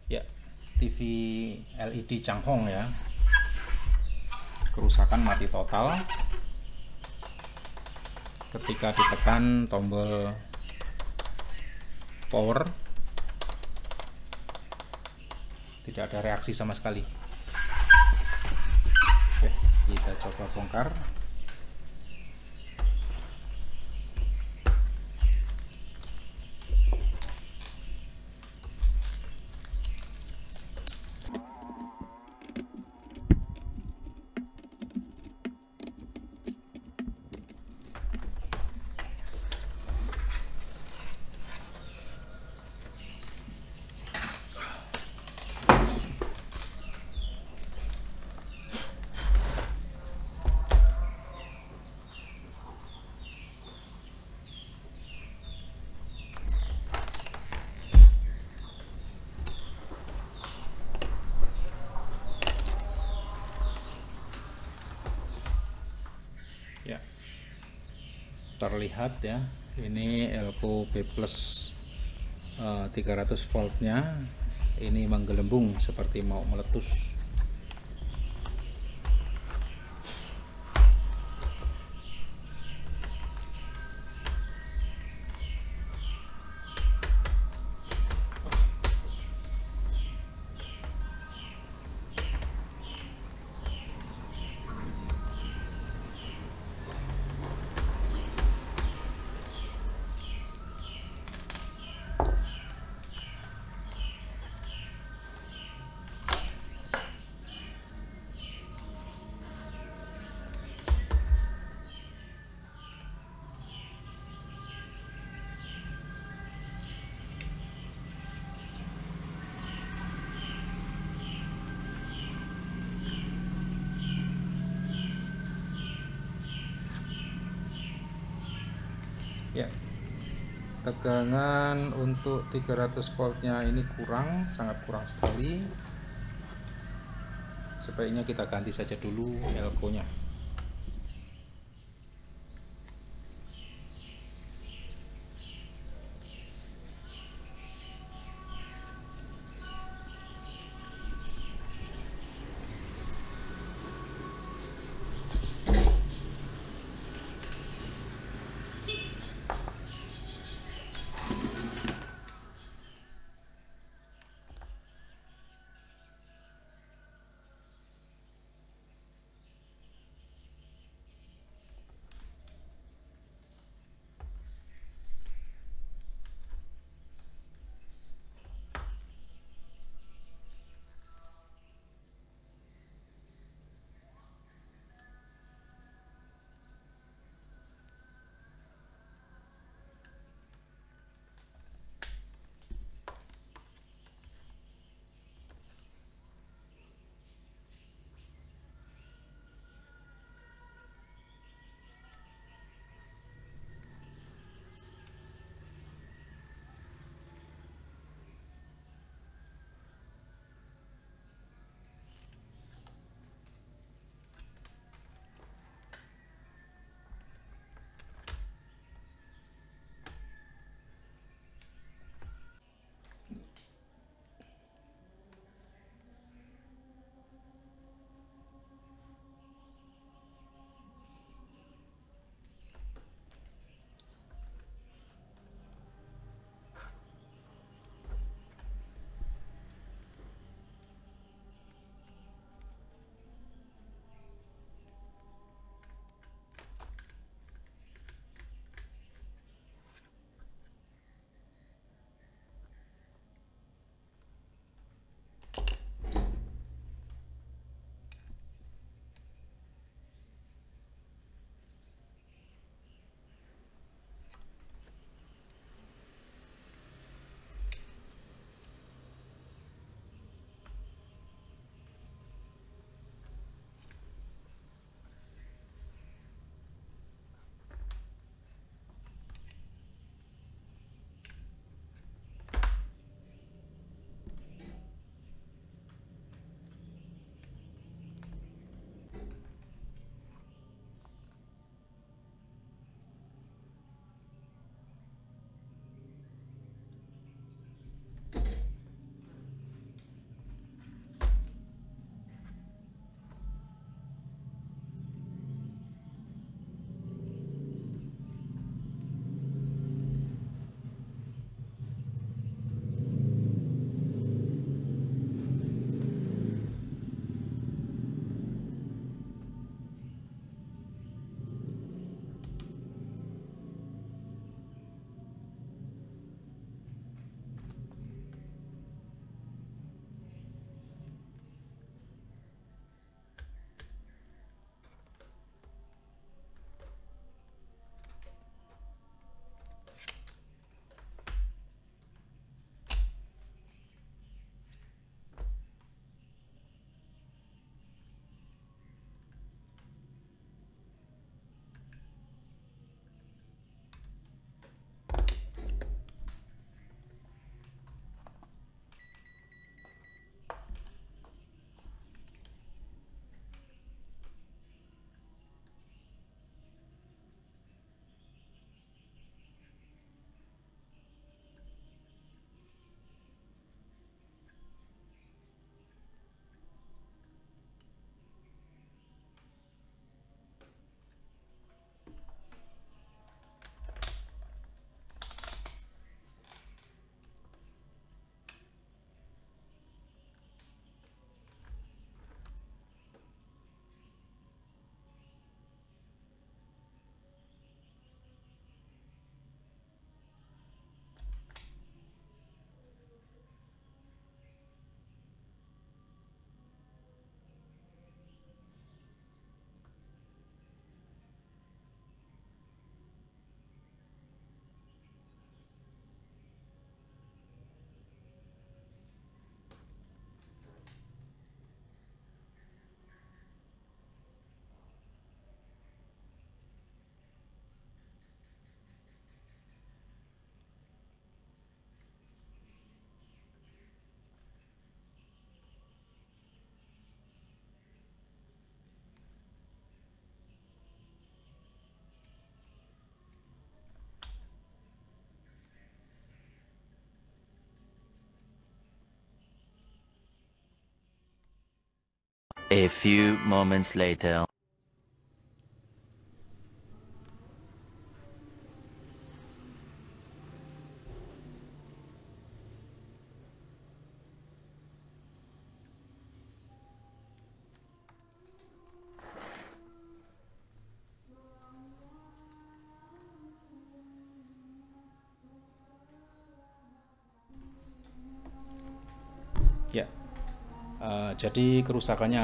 Ya, TV LED Changhong ya. Kerusakan mati total ketika ditekan tombol power, tidak ada reaksi sama sekali. Oke, kita coba bongkar. Ya, terlihat ya, ini Elco B plus 300 voltnya ini menggelembung seperti mau meletus. Ya, tegangan untuk 300 voltnya ini kurang, sangat kurang sekali. Sebaiknya kita ganti saja dulu Elco nya. A few moments later. Ya, jadi kerusakannya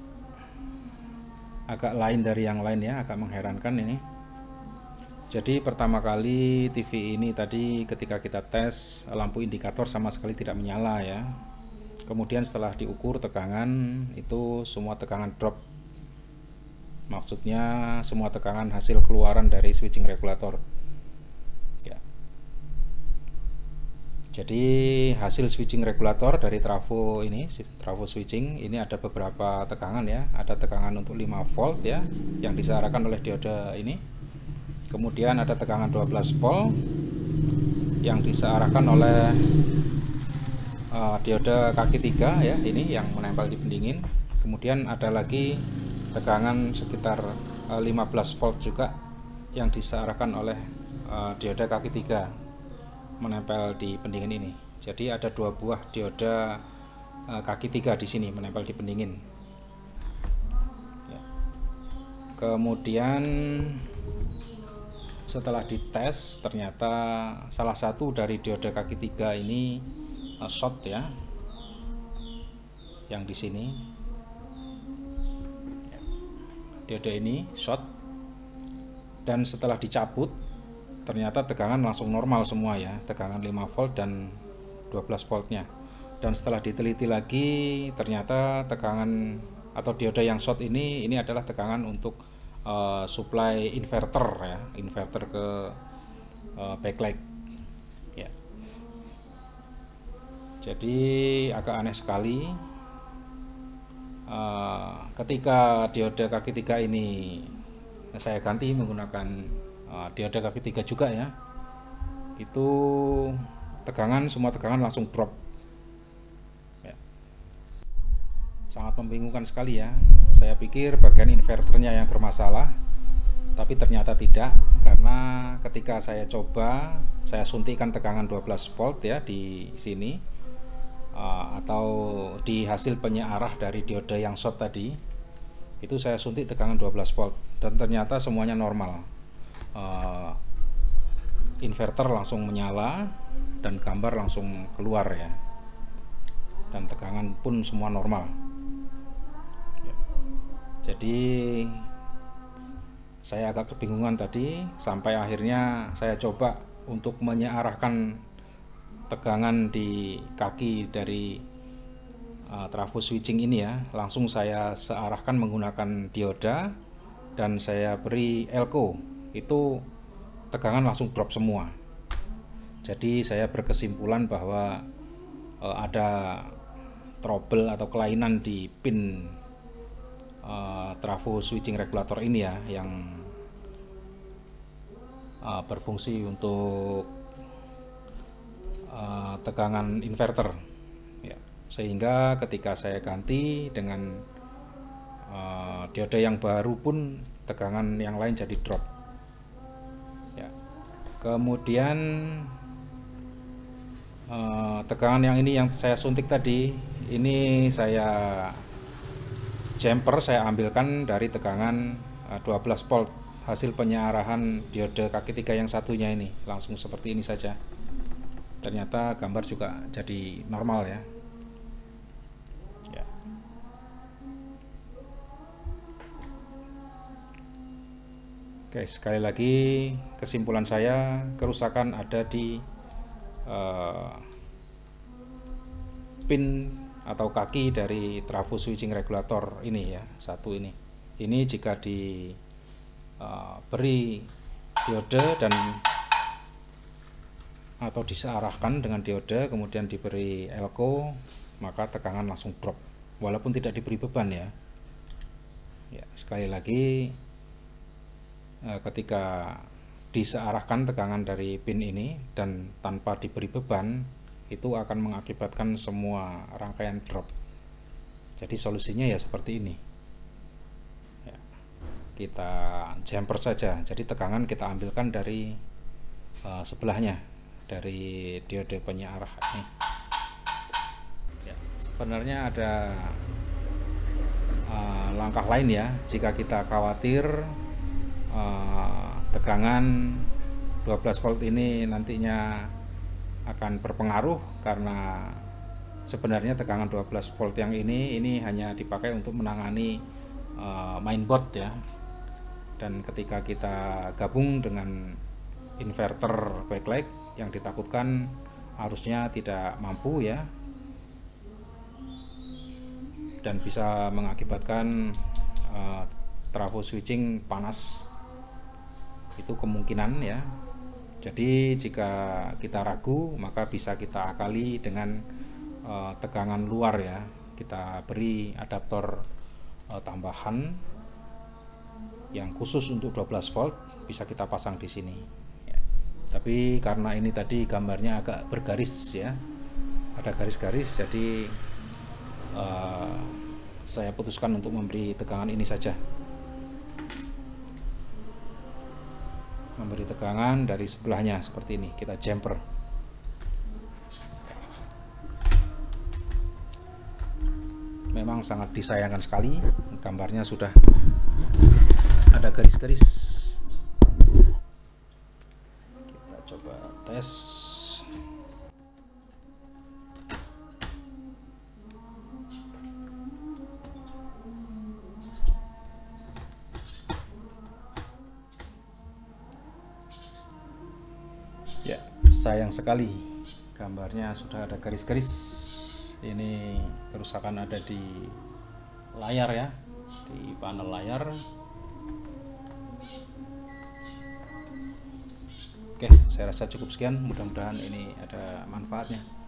agak lain dari yang lain ya, agak mengherankan ini. Jadi pertama kali TV ini tadi ketika kita tes, lampu indikator sama sekali tidak menyala ya. Kemudian setelah diukur tegangan, itu semua tegangan drop. Maksudnya semua tegangan hasil keluaran dari switching regulator. Ya. Jadi hasil switching regulator dari trafo ini, trafo switching ini ada beberapa tegangan ya. Ada tegangan untuk 5 volt ya, yang disearahkan oleh dioda ini. Kemudian ada tegangan 12 volt yang disearahkan oleh dioda kaki 3 ya, ini yang menempel di pendingin. Kemudian ada lagi tegangan sekitar 15 volt juga yang disearahkan oleh dioda kaki 3 menempel di pendingin ini. Jadi ada 2 buah dioda kaki 3 di sini menempel di pendingin. Ya. Kemudian setelah dites ternyata salah satu dari dioda kaki 3 ini short ya, yang di sini. Ya. Dioda ini short, dan setelah dicabut ternyata tegangan langsung normal semua ya, tegangan 5 volt dan 12 voltnya. Dan setelah diteliti lagi ternyata tegangan atau dioda yang short ini adalah tegangan untuk supply inverter ya, inverter ke backlight ya. Jadi agak aneh sekali ketika dioda kaki 3 ini saya ganti menggunakan dioda kaki 3 juga ya, itu semua tegangan langsung drop ya. Sangat membingungkan sekali ya. Saya pikir bagian inverternya yang bermasalah, tapi ternyata tidak, karena ketika saya coba, saya suntikkan tegangan 12 volt ya di sini, atau di hasil penyearah dari dioda yang short tadi, itu saya suntik tegangan 12 volt dan ternyata semuanya normal. Inverter langsung menyala dan gambar langsung keluar ya, dan tegangan pun semua normal ya. Jadi saya agak kebingungan tadi, sampai akhirnya saya coba untuk menyearahkan tegangan di kaki dari trafo switching ini ya, langsung saya searahkan menggunakan dioda dan saya beri elko, itu tegangan langsung drop semua. Jadi saya berkesimpulan bahwa ada trouble atau kelainan di pin trafo switching regulator ini ya, yang berfungsi untuk tegangan inverter ya. Sehingga ketika saya ganti dengan dioda yang baru pun tegangan yang lain jadi drop ya. Kemudian tegangan yang ini yang saya suntik tadi, ini saya jumper saya ambilkan dari tegangan 12 volt hasil penyearahan dioda kaki 3 yang satunya ini, langsung seperti ini saja. Ternyata gambar juga jadi normal ya. Oke, sekali lagi kesimpulan saya, kerusakan ada di pin atau kaki dari trafo switching regulator ini ya, satu ini. Ini jika diberi diode dan atau disearahkan dengan diode kemudian diberi elko, maka tegangan langsung drop walaupun tidak diberi beban ya. Ya, sekali lagi ketika disearahkan tegangan dari pin ini dan tanpa diberi beban, itu akan mengakibatkan semua rangkaian drop. Jadi solusinya ya seperti ini ya, kita jumper saja. Jadi tegangan kita ambilkan dari sebelahnya, dari diode penyiar arah ini ya. Sebenarnya ada langkah lain ya, jika kita khawatir tegangan 12 volt ini nantinya akan berpengaruh, karena sebenarnya tegangan 12 volt yang ini hanya dipakai untuk menangani mainboard ya, dan ketika kita gabung dengan inverter backlight yang ditakutkan arusnya tidak mampu ya, dan bisa mengakibatkan trafo switching panas, itu kemungkinan ya. Jadi jika kita ragu, maka bisa kita akali dengan tegangan luar ya, kita beri adaptor tambahan yang khusus untuk 12 volt, bisa kita pasang di sini ya. Tapi karena ini tadi gambarnya agak bergaris ya, ada garis-garis, jadi saya putuskan untuk memberi tegangan ini saja, memberi tegangan dari sebelahnya seperti ini, kita jumper. Memang sangat disayangkan sekali, gambarnya sudah ada garis-garis. Kita coba tes. Ya, sayang sekali gambarnya sudah ada garis-garis. Ini kerusakan ada di layar ya, di panel layar. Oke, saya rasa cukup sekian, mudah-mudahan ini ada manfaatnya.